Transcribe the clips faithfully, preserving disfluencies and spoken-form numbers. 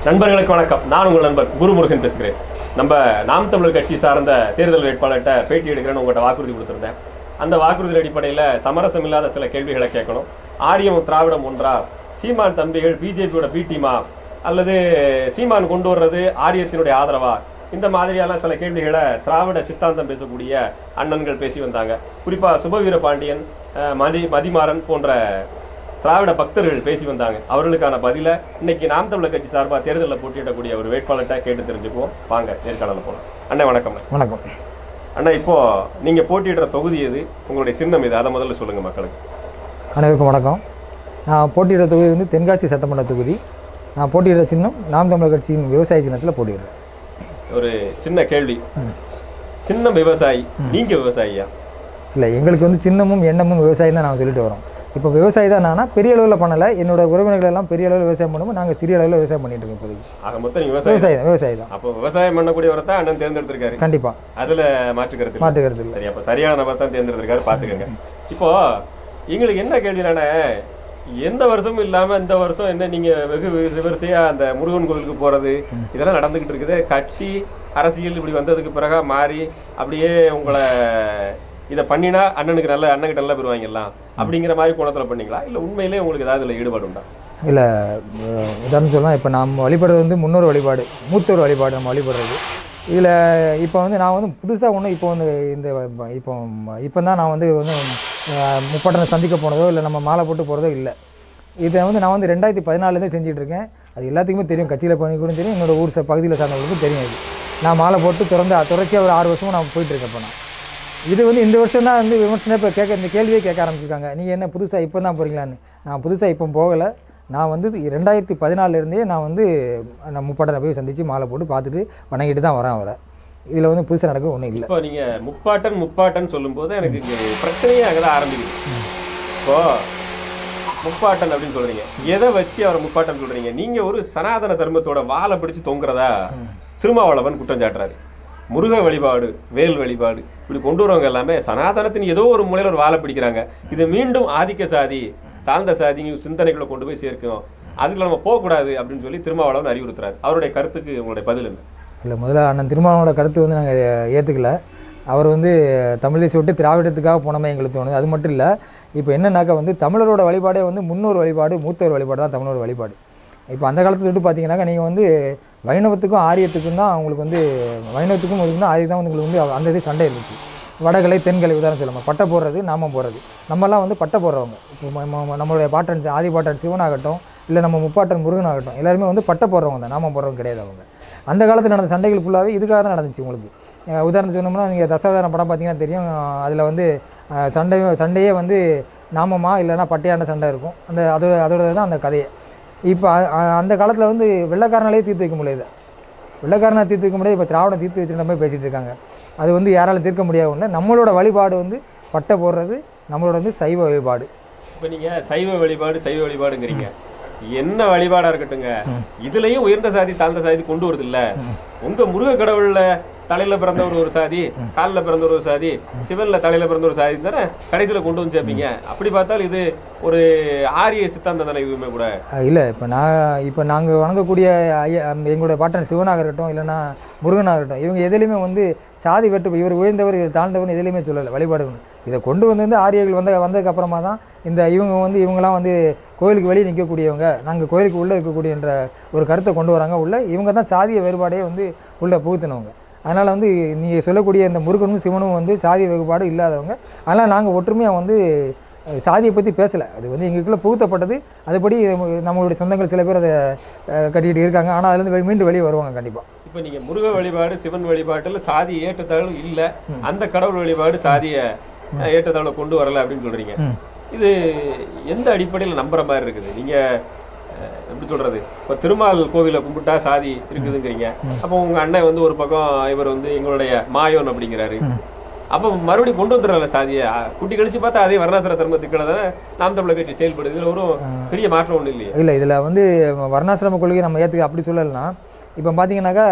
நண்பர்களுக்கு வணக்கம். நான் உங்கள் நண்பர் குருமுருகன் பேசுகிறேன். நம்ம நாம் தமிழர் கட்சி சார்ந்த தேர்தல் வேட்பாளர்கிட்ட பேட்டி எடுக்கிறேன்னு உங்கள்கிட்ட வாக்குறுதி கொடுத்துருந்தேன். அந்த வாக்குறுதி அடிப்படையில் சமரசம் இல்லாத சில கேள்விகளை கேட்கணும். ஆரியம் திராவிடம் ஒன்றா, சீமான் தம்பிகள் பிஜேபியோட பி டீமா, அல்லது சீமான் கொண்டு வர்றது ஆரியத்தினுடைய ஆதரவா, இந்த மாதிரியான சில கேள்விகளை திராவிட சித்தாந்தம் பேசக்கூடிய அண்ணன்கள் பேசி வந்தாங்க. குறிப்பாக சுபவீர பாண்டியன், மதி மதிமாறன் போன்ற திராவிட பக்தர்கள் பேசி வந்தாங்க. அவர்களுக்கான பதிலை இன்னைக்கு நாம் தமிழர் கட்சி சார்பாக தேர்தலில் போட்டியிடக்கூடிய ஒரு வேட்பாளர்கிட்ட கேட்டு தெரிஞ்சுக்குவோம். வாங்க நேர்காணல போகலாம். அண்ணா வணக்கம். வணக்கம் அண்ணா, இப்போ நீங்க போட்டியிடுற தொகுதி எது, உங்களுடைய சின்னம் இது, அதை முதல்ல சொல்லுங்க மக்களுக்கு. அனைவருக்கும் வணக்கம். நான் போட்டியிடுற தொகுதி வந்து தென்காசி சட்டமன்ற தொகுதி. நான் போட்டியிடுற சின்னம் நாம் தமிழர் கட்சியின் விவசாய சின்னத்தில் போட்டிடுறேன். ஒரு சின்ன கேள்வி, சின்னம் விவசாயி, நீங்க விவசாயியா? இல்லை, எங்களுக்கு வந்து சின்னமும் எண்ணமும் விவசாயம் தான் நாங்கள் சொல்லிட்டு வரோம். இப்போ விவசாயி தான். நானா பெரிய அளவில் பண்ணலை, என்னோட உறவினர்கள் எல்லாம் பெரிய அளவில் விவசாயம் பண்ணும்போது நாங்கள் சிறிய அளவில் விவசாயம் பண்ணிட்டு இருக்கோம். இப்போதைக்கு ஆக மொத்தம் விவசாயம் விவசாயி தான் விவசாயி தான் அப்போ விவசாயம் பண்ணக்கூடியவரை தான் அண்ணன் தேர்ந்தெடுத்திருக்காரு. கண்டிப்பாக, அதில் மாற்றுக்கிறது மாற்றுக்கிறது இல்லை. சரி, அப்போ சரியான நபர் தான் தேர்ந்தெடுத்திருக்காரு, பார்த்துக்கோங்க. இப்போ எங்களுக்கு என்ன கேள்வினானே, எந்த வருஷமும் இல்லாமல் இந்த வருஷம் என்ன நீங்கள் வெகு விமரிசையாக அந்த முருகன் கோவிலுக்கு போகிறது இதெல்லாம் நடந்துக்கிட்டு இருக்குது. கட்சி அரசியல் இப்படி வந்ததுக்கு பிறகு மாறி அப்படியே உங்களை இதை பண்ணினா அண்ணனுக்கு நல்ல அண்ணனுக்கு நல்லா பெறுவாங்கலாம் அப்படிங்கிற மாதிரி கோணத்தில் பண்ணீங்களா, இல்லை உண்மையிலே உங்களுக்கு ஏதாவது இதில் ஈடுபாடு உண்டா? இல்லை, உதாரணம் சொல்லலாம். இப்போ நம்ம வழிபடுறது வந்து முன்னோர் வழிபாடு, மூத்தோர் வழிபாடு நம்ம வழிபடுறது. இதில் இப்போ வந்து நான் வந்து புதுசாக ஒன்று இப்போ வந்து இந்த இப்போ இப்போ தான் நான் வந்து வந்து முப்பாட்டனை சந்திக்க போனதோ இல்லை நம்ம மாலை போட்டு போகிறதோ இல்லை. இதை வந்து நான் வந்து ரெண்டாயிரத்தி பதினாலுலேருந்தே செஞ்சிட்ருக்கேன். அது எல்லாத்துக்குமே தெரியும், கட்சியில் பண்ணி கூட தெரியும், என்னோடய ஊர் பகுதியில் சார்ந்தவங்களுக்கும் தெரியும். இது நான் மாலை போட்டு திறந்து தொடர்ச்சியாக ஒரு ஆறு வருஷமும் நான் போயிட்டுருக்கேன். இப்போ நான் இது வந்து இந்த வருஷம் தான் வந்து விமர்சனம் இப்போ கேட்க இந்த கேள்வியே கேட்க ஆரம்பிச்சிருக்காங்க. நீங்கள் என்ன புதுசாக இப்போ தான் போகிறீங்களான்னு. நான் புதுசாக இப்போ போகலை. நான் வந்து ரெண்டாயிரத்தி பதினாலுலேருந்தே நான் வந்து நான் முப்பாட்டனை போய் சந்தித்து மாலை போட்டு பார்த்துட்டு வணங்கிட்டு தான் வரேன் அவரை. இதில் வந்து புதுசாக நடக்க ஒன்றும் இல்லை. இப்போ நீங்கள் முப்பாட்டன் முப்பாட்டன் சொல்லும்போது எனக்கு பிரச்சனையே அங்கே தான் ஆரம்பிக்குது. இப்போது முப்பாட்டன் அப்படின்னு சொல்கிறீங்க, எதை வச்சு அவரை முப்பாட்டன் சொல்கிறீங்க? நீங்கள் ஒரு சனாதன தர்மத்தோட வாழை பிடிச்சி தொங்குறதா திருமாவளவன் குற்றம் சாட்டுறாரு. முருக வழிபாடு, வேல் வழிபாடு இப்படி கொண்டு வரவங்க எல்லாமே சனாதனத்தின் ஏதோ ஒரு மூலையில் ஒரு வாழை பிடிக்கிறாங்க. இது மீண்டும் ஆதிக்க சாதி, தாழ்ந்த சாதி சிந்தனைகளை கொண்டு போய் சேர்க்கும், அதுக்கு நம்ம போகக்கூடாது அப்படின்னு சொல்லி திருமாவளவன் அறிவுறுத்துறாரு. அவருடைய கருத்துக்கு உங்களுடைய பதில் என்ன? இல்லை, முதல்ல அண்ணன் திருமாவளவனோட கருத்து வந்து நாங்கள் ஏற்றுக்கல. அவர் வந்து தமிழ் தேசிய விட்டு திராவிடத்துக்காக போனமே எங்களுக்கு தோணுது. அது மட்டும் இல்லை, இப்போ என்னன்னாக்கா வந்து தமிழரோட வழிபாடே வந்து முன்னோர் வழிபாடு, மூத்தோர் வழிபாடு தான் தமிழோட வழிபாடு. இப்போ அந்த காலத்தில் விட்டு பார்த்தீங்கன்னாக்கா நீங்கள் வந்து வைணவத்துக்கும் ஆரியத்துக்கும் தான் அவங்களுக்கு வந்து வைணவத்துக்கும் இருக்குன்னா ஆரிய தான் வந்து உங்களுக்கு வந்து அந்த இதே சண்டை இருந்துச்சு. வடகலை தென்கலை உதாரணம் சொல்லலாம். பட்டை போடுறது, நாமம் போடுறது. நம்மலாம் வந்து பட்டை போடுறவங்க. இப்போ நம்மளுடைய பாட்டன் ஆதி பாட்டன் சிவனாகட்டும், இல்லை நம்ம முப்பாட்டன் முருகன் ஆகட்டும், எல்லாருமே வந்து பட்டை போடுறவங்க தான், நாமம் போடுறவங்க கிடையாது. அவங்க அந்த காலத்தில் நடந்த சண்டைகள் ஃபுல்லாகவே இதுக்காக தான் நடந்துச்சு. உங்களுக்கு உதாரணம் சொன்னோம்னா நீங்கள் தசாவதாரம் படம் பார்த்தீங்கன்னா தெரியும். அதில் வந்து சண்டை சண்டையே வந்து நாமமா இல்லைன்னா பட்டையான சண்டை இருக்கும். அந்த அதோட அதோட தான் அந்த கதையை. இப்போ அந்த காலத்தில் வந்து வெள்ளைக்காரனாலே தீர்த்து வைக்க முடியாது. வெள்ளைக்காரனை தீர்த்து வைக்க முடியாது. இப்போ திராவிடம் தீர்த்து வச்சுருந்த மாதிரி பேசிகிட்டு இருக்காங்க. அது வந்து யாராலும் தீர்க்க முடியாது. ஒன்று நம்மளோட வழிபாடு வந்து பட்டை போடுறது, நம்மளோட வந்து சைவ வழிபாடு. இப்போ நீங்கள் சைவ வழிபாடு சைவ வழிபாடுங்கிறீங்க, என்ன வழிபாடாக இருக்கட்டுங்க, இதுலேயும் உயர்ந்த சாதி தாழ்ந்த சாதி கொண்டு வருது இல்லை. உங்கள் முருக கடவுளில் தலையில் பிறந்தவர் ஒரு சாதி, காலில் பிறந்தவர் ஒரு சாதி, சிவனில் தலையில் பிறந்த ஒரு சாதி தானே கடைசியில் கொண்டு வந்து சேர்ப்பீங்க. அப்படி பார்த்தால் இது ஒரு ஆரிய சித்தாந்தம் தானே இதுவுமே கூட. இல்லை, இப்போ நான் இப்போ நாங்கள் வணங்கக்கூடிய ஐயா எங்களுடைய பாட்டன் சிவனாக இருக்கட்டும், இல்லைன்னா முருகனாக இருக்கட்டும், இவங்க எதுலேயுமே வந்து சாதி வெட்டு இவர் உயர்ந்தவர் இவர் தாழ்ந்தவர் எதுலேயுமே சொல்லலை. வழிபாடு இதை கொண்டு வந்து வந்து ஆரியர்கள் வந்த வந்ததுக்கு அப்புறமா தான் இந்த இவங்க வந்து இவங்கெல்லாம் வந்து கோயிலுக்கு வெளியே நிற்கக்கூடியவங்க, நாங்கள் கோயிலுக்கு உள்ளே இருக்கக்கூடியன்ற ஒரு கருத்தை கொண்டு வராங்க. உள்ள இவங்க தான் சாதிய வேறுபாடையே வந்து உள்ளே புகுத்தினவங்க. அதனால் வந்து நீங்கள் சொல்லக்கூடிய இந்த முருகனும் சிவனும் வந்து சாதிய வேறுபாடு இல்லாதவங்க. அதனால் நாங்கள் ஒற்றுமையாக வந்து சாதியை பற்றி பேசலை. அது வந்து எங்களுக்குள்ளே புகுத்தப்பட்டது. அதுபடி நம்மளுடைய சொந்தங்கள் சில பேர் அதை கட்டிக்கிட்டு இருக்காங்க. ஆனால் அதுலேருந்து மீண்டும் வெளியே வருவாங்க கண்டிப்பாக. இப்போ நீங்கள் முருக வழிபாடு சிவன் வழிபாட்டில் சாதி ஏற்றத்தாழ்வு இல்லை, அந்த கடவுள் வழிபாடு சாதியை ஏற்றத்தாழ்வை கொண்டு வரலை அப்படின்னு சொல்கிறீங்க. இது எந்த அடிப்படையில் நம்புற மாதிரி இருக்குது? நீங்கள் எப்படி சொல்கிறது, இப்போ திருமால் கோவிலை கும்பிட்டா சாதி இருக்குதுங்கிறீங்க. அப்போ உங்கள் அண்ணன் வந்து ஒரு பக்கம் இவர் வந்து எங்களுடைய மாயோன் அப்படிங்கிறாரு. அப்போ மறுபடியும் கொண்டு வந்துடுறாங்க சாதியை. குட்டி கழிச்சு பார்த்தா அதே வர்ணாசிர தர்மத்துக்கு தானே நாம் தமிழர் கட்சி செயல்படுது. இதில் ஒரு பெரிய மாற்றம் ஒன்றும் இல்லையா? இல்லை, இதில் வந்து வர்ணாசிரம கொள்கை நம்ம ஏற்றுக்க அப்படி சொல்லலாம். இப்போ பார்த்தீங்கன்னாக்கா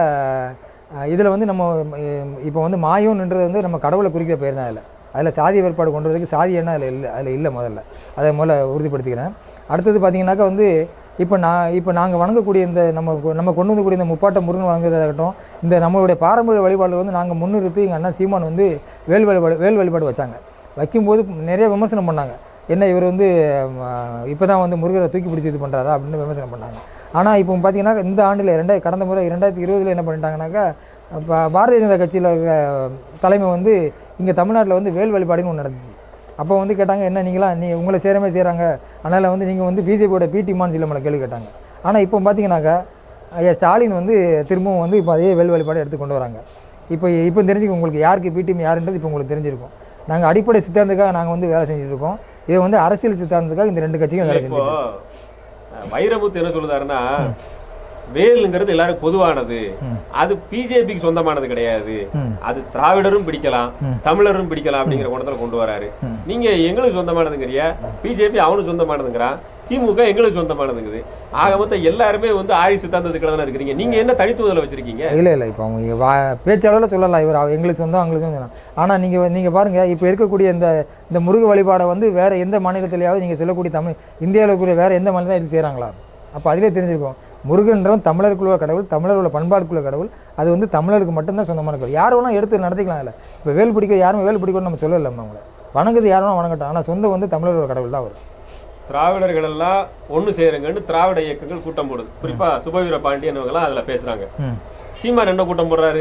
இதில் வந்து நம்ம இப்போ வந்து மாயோன்ன்றது வந்து நம்ம கடவுளை குறிக்கிற பேர் தான். அதில் அதில் சாதி வேறுபாடு கொண்டு வரதுக்கு சாதி என்ன அதில் இல்லை அதில் இல்லை முதல்ல அதை முதல்ல உறுதிப்படுத்திக்கிறேன். அடுத்தது பார்த்திங்கனாக்கா வந்து இப்போ நான் இப்போ நாங்கள் வணங்கக்கூடிய இந்த நம்ம நம்ம கொண்டு வந்தக்கூடிய இந்த முப்பாட்ட முருகன் வணங்குறதாகட்டும், இந்த நம்மளுடைய பாரம்பரிய வழிபாடு வந்து நாங்கள் முன்னிறுத்தி எங்கள் அண்ணா சீமான் வந்து வேல் வழிபாடு வேல் வழிபாடு வச்சாங்க. வைக்கும்போது நிறைய விமர்சனம் பண்ணாங்க. என்ன இவர் வந்து இப்போ தான் வந்து முருகரை தூக்கி பிடிச்சி இது பண்ணுறாரா அப்படின்னு விமர்சனம் பண்ணாங்க. ஆனால் இப்போ பார்த்தீங்கன்னா இந்த ஆண்டில் ரெண்டாயிரம் கடந்த முறை இரண்டாயிரத்தி இருபதில் என்ன பண்ணிட்டாங்கன்னாக்கா, இப்போ பாரதிய ஜனதா கட்சியில் இருக்கிற தலைமை வந்து இங்கே தமிழ்நாட்டில் வந்து வேல் வழிபாடுன்னு ஒன்று நடந்துச்சு. அப்போ வந்து கேட்டாங்க, என்ன நீங்களாம் நீ உங்களை சேரமே செய்கிறாங்க, அதனால் வந்து நீங்கள் வந்து பிஜேபியோட பிடிமான்னு சொல்லி நம்மளை கேள்வி கேட்டாங்க. ஆனால் இப்போ பார்த்தீங்கன்னாக்கா ஐயா ஸ்டாலின் வந்து திரும்பவும் வந்து இப்போ அதே வேல் வழிபாடு எடுத்து கொண்டு வராங்க. இப்போ இப்போ தெரிஞ்சுக்க உங்களுக்கு யாருக்கு பிடிஎம் யாருன்றது இப்போ உங்களுக்கு தெரிஞ்சிருக்கும். நாங்கள் அடிப்படை சித்தாந்தத்துக்காக நாங்கள் வந்து வேலை செஞ்சுருக்கோம். இதை வந்து அரசியல் சித்தாந்தத்துக்காக இந்த ரெண்டு கட்சியும் வேலை செஞ்சுருக்கோம். வைரமுத்து என்ன சொல்லுதாருன்னா, வேலுங்கிறது எல்லாரும் பொதுவானது, அது பிஜேபிக்கு சொந்தமானது கிடையாது, அது திராவிடரும் பிடிக்கலாம் தமிழரும் பிடிக்கலாம் அப்படிங்கிற குணத்துல கொண்டு வராரு. நீங்க எங்களுக்கு சொந்தமானதுங்கிறிய, பிஜேபி அவனுக்கு சொந்தமானதுங்கிறான், திமுக எங்களுக்கு சொந்தமானதுங்குது. ஆக மொத்தம் எல்லாருமே வந்து ஆரி சித்தாந்தத்துக்கு தானே இருக்கிறீங்க. நீங்க என்ன தனித்துவதில் வச்சிருக்கீங்க? இல்லை இல்லை இப்போ அவங்க வா பேச்சாளரில் சொல்லலாம் இவர் எங்களுக்கு சொந்தம் அவங்களுக்கு சொந்தம். ஆனால் நீங்கள் நீங்கள் பாருங்கள், இப்போ இருக்கக்கூடிய இந்த இந்த முருக வழிபாடை வந்து வேறு எந்த மாநிலத்திலேயாவது நீங்கள் சொல்லக்கூடிய தமிழ் இந்தியாவில் இருக்கக்கூடிய வேறு எந்த மாநிலம் எடுத்து செய்கிறாங்களா? அப்போ அதிலே தெரிஞ்சிருக்கும், முருகன்றவன் தமிழருக்குள்ள கடவுள், தமிழரோட பண்பாடுக்குள்ள கடவுள், அது வந்து தமிழருக்கு மட்டும்தான் சொந்தமான கடவுள். யார் வேணால் எடுத்து நடத்திக்கலாம். இல்லை இப்போ வேல் பிடிக்க யாருமே வேல் பிடிக்கணும்னு நம்ம சொல்லலை. அவங்கள வணங்குது யார் வேணால் வணங்கட்டும், ஆனால் சொந்தம் வந்து தமிழரோட கடவுள் தான் வரும். திராவிடர்கள் எல்லாம் ஒன்று சேருங்கன்னு திராவிட இயக்கங்கள் கூட்டம் போடுது. குறிப்பா சுபவீர பாண்டியன்வங்கெல்லாம் அதில் பேசுறாங்க. சீமான் என்ன கூட்டம் போடுறாரு?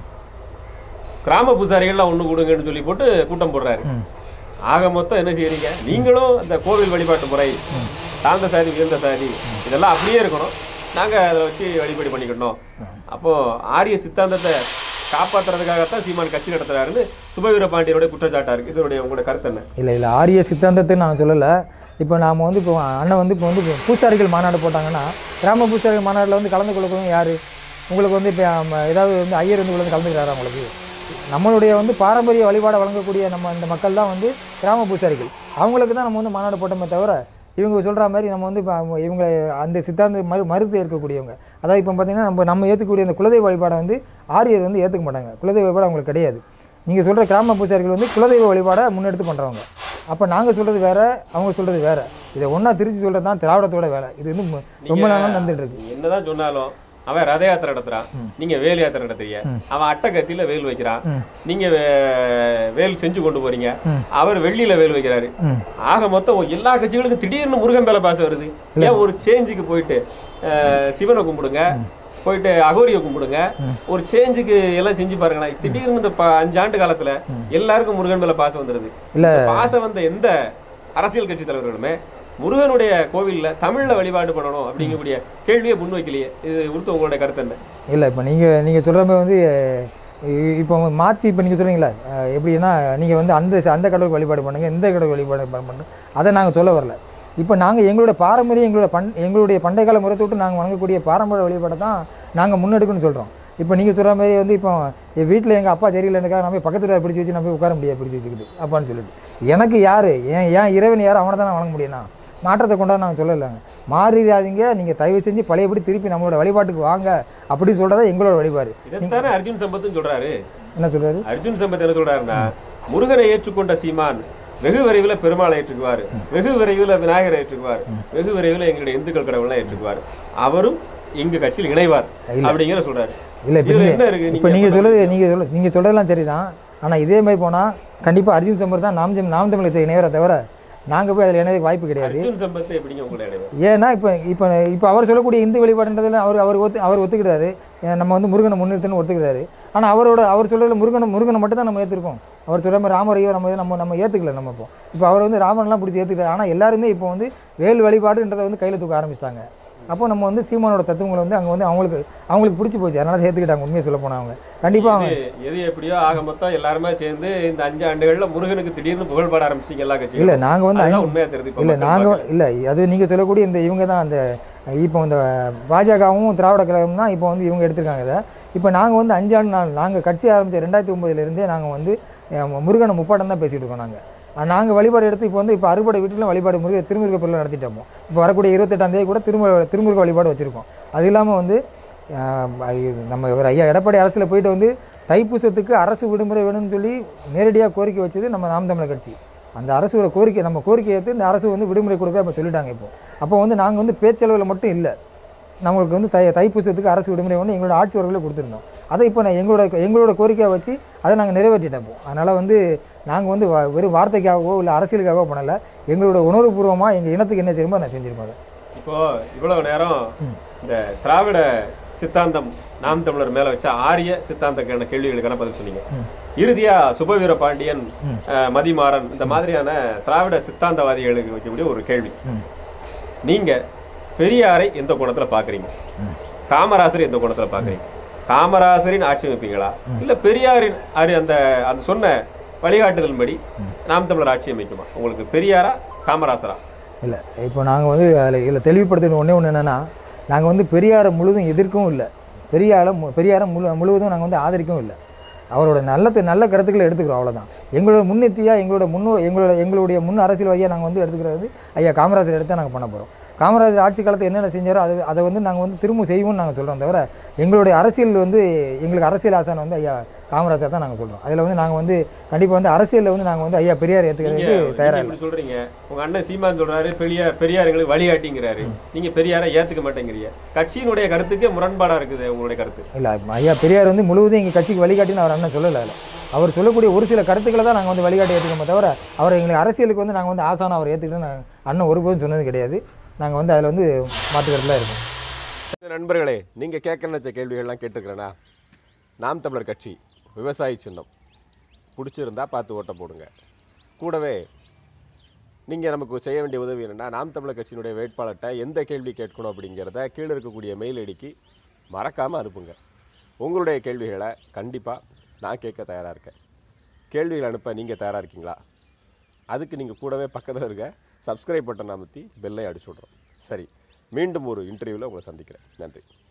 கிராம பூசாரிகள்லாம் ஒன்று கொடுங்கன்னு சொல்லி போட்டு கூட்டம் போடுறாரு. ஆக மொத்தம் என்ன செய்யறீங்க? நீங்களும் இந்த கோவில் வழிபாட்டு முறை, தாழ்ந்த சாதி உயர்ந்த சாதி இதெல்லாம் அப்படியே இருக்கணும், நாங்கள் அதை வச்சு வழிபாடு பண்ணிக்கணும். அப்போ ஆரிய சித்தாந்தத்தை காப்பாற்றுறதுக்காகத்தான் சீமான் கட்சி நடத்துறாருன்னு சுபவீர பாண்டியனுடைய குற்றச்சாட்டா இருக்கு. இதனுடைய உங்களோட கருத்து என்ன? இல்லை இல்லை ஆரிய சித்தாந்தத்தை நான் சொல்லலை. இப்போ நாம் வந்து இப்போ அண்ணன் வந்து இப்போ வந்து பூசாரிகள் மாநாடு போட்டாங்கன்னா, கிராம பூசாரிகள் மாநாட்டில் வந்து கலந்து கொள்ளக்கூடிய யார்? உங்களுக்கு வந்து இப்போ ஏதாவது வந்து ஐயர் வந்து வந்து கலந்துக்கிறாரா? உங்களுக்கு நம்மளுடைய வந்து பாரம்பரிய வழிபாடை வழங்கக்கூடிய நம்ம இந்த மக்கள் தான் வந்து கிராம பூசாரிகள். அவங்களுக்கு தான் நம்ம வந்து மாநாடு போட்டோமே தவிர, இவங்க சொல்கிற மாதிரி நம்ம வந்து இப்போ இவங்க அந்த சித்தாந்த மறு மறுத்து ஏற்கக்கூடியவங்க. அதாவது இப்போ பார்த்திங்கன்னா நம்ம நம்ம ஏற்றுக்கக்கூடிய அந்த குலதெய்வ வழிபாடை வந்து ஆரியர் வந்து ஏற்றுக்க மாட்டாங்க. குலதெய்வ வழிபாடு அவங்களுக்கு கிடையாது. நீங்கள் சொல்கிற கிராம பூசாரிகள் வந்து குலதெய்வ வழிபாடை முன்னெடுத்து பண்ணுறவங்க. அப்போ நாங்கள் சொல்கிறது வேறு, அவங்க சொல்கிறது வேறு. இதை ஒன்றா திருச்சி சொல்கிறது தான் திராவிடத்தோட வேலை. இது வந்து ரொம்ப நாளாக நடந்துட்டு இருக்கு. என்ன தான் சொன்னாலும் அவன் ரத யாத்திரை நடத்துறான், நீங்க வேல் யாத்திரை நடத்துறீங்க. அவன் அட்டகத்தில வேல் வைக்கிறான், நீங்க வேல் செஞ்சு கொண்டு போறீங்க. அவர் வெள்ளியில வேல் வைக்கிறாரு. ஆக மொத்தம் எல்லா கட்சிகளுக்கும் திடீர்னு முருகன் மேல பாசம் வருது. ஏன் ஒரு சேஞ்சுக்கு போயிட்டு சிவனை கும்பிடுங்க, போயிட்டு அகோரியை கும்பிடுங்க, ஒரு சேஞ்சுக்கு எல்லாம் செஞ்சு பாருங்களேன். திடீர்னு இந்த அஞ்சு ஆண்டு காலத்துல எல்லாருக்கும் முருகன் மேல பாசம் வந்துருது. இல்ல பாசம் வந்த எந்த அரசியல் கட்சி தலைவர்களுமே முருகனுடைய கோவில்ல தமிழ்ல வழிபாடு பண்ணணும் அப்படிங்கக்கூடிய கேள்வியை முன்வைக்கலையே. இது கொடுத்து உங்களுடைய கருத்து என்ன? இல்லை இப்போ நீங்கள் நீங்கள் சொல்கிற மாதிரி வந்து இப்போ மாற்றி இப்போ நீங்கள் சொல்கிறீங்களா எப்படின்னா, நீங்கள் வந்து அந்த அந்த கடவுளுக்கு வழிபாடு பண்ணுங்கள், இந்த கடவுள் வழிபாடு பண்ணுங்க, அதை நாங்கள் சொல்ல வரல. இப்போ நாங்கள் எங்களோட பாரம்பரியம் எங்களோட பண் எங்களுடைய பண்டைய கால முறை தொட்டு நாங்கள் வணங்கக்கூடிய பாரம்பரிய வழிபாடை தான் நாங்கள் முன்னெடுக்கணும்னு சொல்கிறோம். இப்போ நீங்கள் சொல்கிற மாதிரி வந்து இப்போ என் வீட்டில் எங்கள் அப்பா சரியில்லைன்னுக்காக நம்ம பக்கத்தில் பிடிச்சி வச்சு நம்ம உட்கார முடியாது, பிடிச்சி வச்சுக்கிட்டு அப்பான்னு சொல்லிட்டு. எனக்கு யார் ஏன் ஏன் இறைவன் யார் அவனை தான் நான் வணங்க முடியும்னா, மாற்றத்தை கொண்டாட நாங்கள் சொல்லலைங்க. மாறிடாதீங்க, நீங்கள் தயவு செஞ்சு பழையபடி திருப்பி நம்மளோட வழிபாட்டுக்கு வாங்க அப்படின்னு சொல்கிறதா எங்களோட வழிபாடு. அர்ஜுன் சம்பத்துன்னு சொல்கிறாரு. என்ன சொல்கிறாரு அர்ஜுன் சம்பத்? என்ன சொல்கிறாருன்னா, முருகனை ஏற்றுக்கொண்ட சீமான் வெகு விரைவில் பெருமாளை ஏற்றுக்குவார், வெகு விரைவில் விநாயகரை ஏற்றுக்குவார், வெகு விரைவில் எங்களுடைய இந்துக்கள் கடவுளை ஏற்றுக்குவார், அவரும் எங்க கட்சியில் இணைவார் அப்படிங்கிற சொல்றாரு. இல்லை இப்போ என்ன இருக்கு? இப்போ நீங்கள் சொல்லுது நீங்கள் சொல்ல நீங்கள் சொல்கிறதெல்லாம் சரிதான். ஆனால் இதே மாதிரி போனால் கண்டிப்பாக அர்ஜுன் சம்பத் தான் நாம் நாம் தமிழ் கட்சி இணைவரை தவிர நாங்கள் போய் அதில் இணையதுக்கு வாய்ப்பு கிடையாது. ஏன்னா இப்போ இப்போ இப்போ அவர் சொல்லக்கூடிய இந்து வழிபாடுன்றதில் அவர் அவர் ஒத்து அவர் ஒத்துக்கிட்டாரு. நம்ம வந்து முருகனை முன்னிறுத்துன்னு ஒத்துக்கிறாரு. ஆனால் அவரோட அவர் சொல்கிறதுல முருகனை முருகனை மட்டும் தான் நம்ம ஏற்றிருக்கோம். அவர் சொல்கிற மாதிரி ராமரையோ நம்ம நம்ம நம்ம ஏற்றுக்கல. நம்ம இப்போ இப்போ அவர் வந்து ராமன்லாம் பிடிச்சி ஏற்றுக்கிறார். ஆனால் எல்லாருமே இப்போ வந்து வேல் வழிபாடுன்றதை வந்து கையில் தூக்க ஆரம்பிச்சிட்டாங்க. அப்போ நம்ம வந்து சீமானோட தத்துவங்களை வந்து அங்கே வந்து அவங்களுக்கு அவங்களுக்கு பிடிச்சி போச்சு, அதனால ஏற்றுக்கிட்டாங்க. உண்மையை சொல்ல போனால் அவங்க கண்டிப்பாக எது எப்படியோ ஆக மொத்தம் எல்லாருமே சேர்ந்து இந்த அஞ்சு ஆண்டுகளில் முருகனுக்கு திடீர்னு புகழ் பாட ஆரம்பிச்சிங்க எல்லா கட்சியும். இல்லை நாங்கள் வந்து உண்மையாக தெரியுது. இல்லை நாங்கள் இல்லை அது நீங்கள் சொல்லக்கூடிய இந்த இவங்க தான் அந்த இப்போ இந்த பாஜகவும் திராவிட கழகம் தான் இப்போ வந்து இவங்க எடுத்திருக்காங்க இதை. இப்போ நாங்கள் வந்து அஞ்சு ஆண்டு நாள் நாங்கள் கட்சி ஆரம்பித்த ரெண்டாயிரத்தி ஒம்பதுலேருந்தே நாங்கள் வந்து முருகனை முப்பாட்டம் தான் பேசிகிட்டு இருக்கோம். நாங்கள் நாங்கள் வழிபாடு எடுத்து இப்போ வந்து இப்போ அறுபடை வீட்டிலும் வழிபாடு முருக திருமுருக பொருளை நடத்திட்டோம். இப்போ வரக்கூடிய இருபத்தெட்டாம் தேதி கூட திருமு திருமுருக வழிபாடு வச்சுருக்கோம். அது இல்லாமல் வந்து நம்ம ஒரு ஐயா எடப்பாடி அரசில் போயிட்டு வந்து தைப்பூசத்துக்கு அரசு விடுமுறை வேணும்னு சொல்லி நேரடியாக கோரிக்கை வச்சது நம்ம நாம் தமிழர் கட்சி. அந்த அரசோட கோரிக்கை நம்ம கோரிக்கை ஏற்று இந்த அரசு வந்து விடுமுறை கொடுக்க இப்போ சொல்லிட்டாங்க. இப்போ அப்போ வந்து நாங்கள் வந்து பேச்சளவில் மட்டும் இல்லை, நம்மளுக்கு வந்து தை தைப்பூசத்துக்கு அரசு விடுமுறை வந்து எங்களோட ஆட்சி வரவில் கொடுத்துருந்தோம். அதை இப்போ நான் எங்களோட எங்களோட கோரிக்கையை வச்சு அதை நாங்கள் நிறைவேற்றிட்டோம். அதனால் வந்து நாங்கள் வந்து வெறும் வார்த்தைக்காகவோ இல்லை அரசியலுக்காகவோ பண்ணலை, எங்களோட உணர்வுபூர்வமாக எங்கள் இனத்துக்கு என்ன செய்யுமோ நான் செஞ்சுருக்கோம். இப்போது இவ்வளவு நேரம் இந்த திராவிட சித்தாந்தம் நாம் தமிழர் மேலே வச்ச ஆரிய சித்தாந்தக்கான கேள்விகளுக்கான பதில் சொன்னீங்க. இறுதியாக சுபவீர பாண்டியன், மதிமாறன் இந்த மாதிரியான திராவிட சித்தாந்தவாதிகளுக்கு வைக்கக்கூடிய ஒரு கேள்வி, நீங்கள் பெரியாரை எந்த கோணத்தில் பார்க்குறீங்க, காமராசரை எந்த கோணத்தில் பார்க்குறீங்க? காமராசரின் ஆட்சி அமைப்பீங்களா, இல்லை பெரியாரின் அந்த அந்த சொன்ன வழிகாட்டுதல் படி நாம் தமிழர் ஆட்சி அமைக்குமா? உங்களுக்கு பெரியாரா காமராசரா? இல்லை, இப்போ நாங்கள் வந்து அதில் இதில் தெளிவுபடுத்துகிற ஒன்றே ஒன்று என்னென்னா, நாங்கள் வந்து பெரியாரை முழுதும் எதிர்க்கவும் இல்லை, பெரியாரை பெரியாரை முழு முழுவதும் நாங்கள் வந்து ஆதரிக்கவும் இல்லை. அவரோட நல்ல நல்ல கருத்துக்களை எடுத்துக்கிறோம், அவ்வளோதான். எங்களோட முன்னெத்தியாக எங்களோட முன்னோ எங்களோட எங்களுடைய முன் அரசியல்வாதியாக நாங்கள் வந்து எடுத்துக்கிறது ஐயா காமராஜர் எடுத்து நாங்கள் பண்ண போகிறோம். காமராஜர் ஆட்சி காலத்தில் என்னென்ன செஞ்சாரோ அது அதை வந்து நாங்கள் வந்து திரும்ப செய்வோம்னு நாங்கள் சொல்கிறோம். தவிர எங்களுடைய அரசியல் வந்து எங்களுக்கு அரசியல் ஆசான் வந்து ஐயா காமராஜர் தான் நாங்கள் சொல்கிறோம். அதில் வந்து நாங்கள் வந்து கண்டிப்பாக வந்து அரசியலில் வந்து நாங்கள் வந்து ஐயா பெரியார் ஏற்றுக்கிறதுக்கு தயாராக இல்லை. சொல்கிறீங்க, உங்கள் அண்ணன் சீமான் சொல்கிறாரு பெரியார் பெரியார் எங்களுக்கு வழிகாட்டிங்கிறாரு, நீங்கள் பெரியாரை ஏற்றுக்க மாட்டேங்கிறீங்க. கட்சியினுடைய கருத்துக்கு முரண்பாடாக இருக்குது உங்களுடைய கருத்து. இல்லை, ஐயா பெரியார் வந்து முழுவதும் எங்கள் கட்சிக்கு வழிகாட்டின்னு அவர் அண்ணன் சொல்லலை. இல்லை, அவர் சொல்லக்கூடிய ஒரு சில கருத்துக்களை தான் நாங்கள் வந்து வழிகாட்டி ஏற்றுக்கோமே தவிர அவர் எங்களுக்கு அரசியலுக்கு வந்து நாங்கள் வந்து ஆசான அவர் ஏற்றுக்கிட்டு நாங்கள் அண்ணன் ஒருபோதும் சொன்னது கிடையாது. நாங்கள் வந்து அதில் வந்து மாற்றுக்கிறதுலாம் இருக்கோம். நண்பர்களே, நீங்கள் கேட்க நினச்ச கேள்விகள்லாம் கேட்டுக்கிறேன்னா, நாம் தமிழர் கட்சி விவசாயி சின்னம் பிடிச்சிருந்தா பார்த்து ஓட்ட போடுங்க. கூடவே நீங்கள் நமக்கு செய்ய வேண்டிய உதவி என்னென்னா, நாம் தமிழர் கட்சியினுடைய வேட்பாளர்கிட்ட எந்த கேள்வி கேட்கணும் அப்படிங்கிறத கீழே இருக்கக்கூடிய மெயில் ஐடிக்கு மறக்காமல் அனுப்புங்க. உங்களுடைய கேள்விகளை கண்டிப்பாக நான் கேட்க தயாராக இருக்கேன். கேள்விகள் அனுப்ப நீங்கள் தயாராக இருக்கீங்களா? அதுக்கு நீங்கள் கூடவே பக்கத்தில் இருக்க சப்ஸ்கிரைப் பட்டன் அமுத்தி பெல்லை அடிச்சு விட்றோம். சரி, மீண்டும் ஒரு இன்டர்வியூவில் உங்களை சந்திக்கிறேன். நன்றி.